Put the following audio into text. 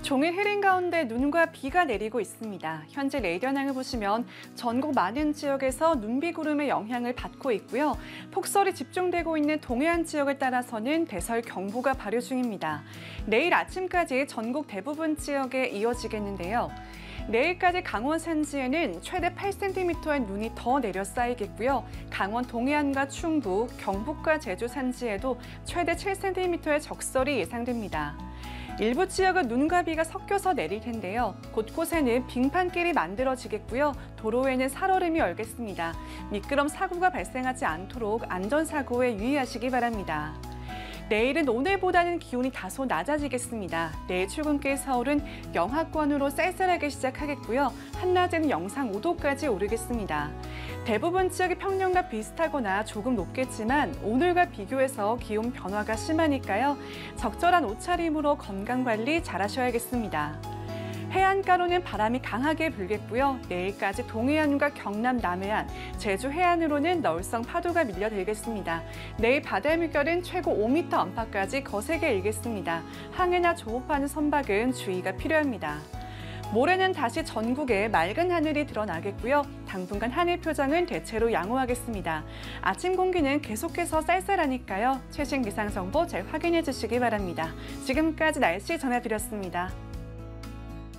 종일 흐린 가운데 눈과 비가 내리고 있습니다. 현재 레이더망을 보시면 전국 많은 지역에서 눈비구름의 영향을 받고 있고요. 폭설이 집중되고 있는 동해안 지역을 따라서는 대설 경보가 발효 중입니다. 내일 아침까지 전국 대부분 지역에 이어지겠는데요. 내일까지 강원 산지에는 최대 8cm의 눈이 더 내려 쌓이겠고요. 강원 동해안과 충북, 경북과 제주 산지에도 최대 7cm의 적설이 예상됩니다. 일부 지역은 눈과 비가 섞여서 내릴 텐데요. 곳곳에는 빙판길이 만들어지겠고요. 도로에는 살얼음이 얼겠습니다. 미끄럼 사고가 발생하지 않도록 안전사고에 유의하시기 바랍니다. 내일은 오늘보다는 기온이 다소 낮아지겠습니다. 내일 출근길 서울은 영하권으로 쌀쌀하게 시작하겠고요. 한낮에는 영상 5도까지 오르겠습니다. 대부분 지역이 평년과 비슷하거나 조금 높겠지만 오늘과 비교해서 기온 변화가 심하니까요. 적절한 옷차림으로 건강관리 잘하셔야겠습니다. 해안가로는 바람이 강하게 불겠고요. 내일까지 동해안과 경남 남해안, 제주 해안으로는 너울성 파도가 밀려들겠습니다. 내일 바다 물결은 최고 5m 안팎까지 거세게 일겠습니다. 항해나 조업하는 선박은 주의가 필요합니다. 모레는 다시 전국에 맑은 하늘이 드러나겠고요. 당분간 하늘 표정은 대체로 양호하겠습니다. 아침 공기는 계속해서 쌀쌀하니까요. 최신 기상 정보 잘 확인해 주시기 바랍니다. 지금까지 날씨 전해드렸습니다.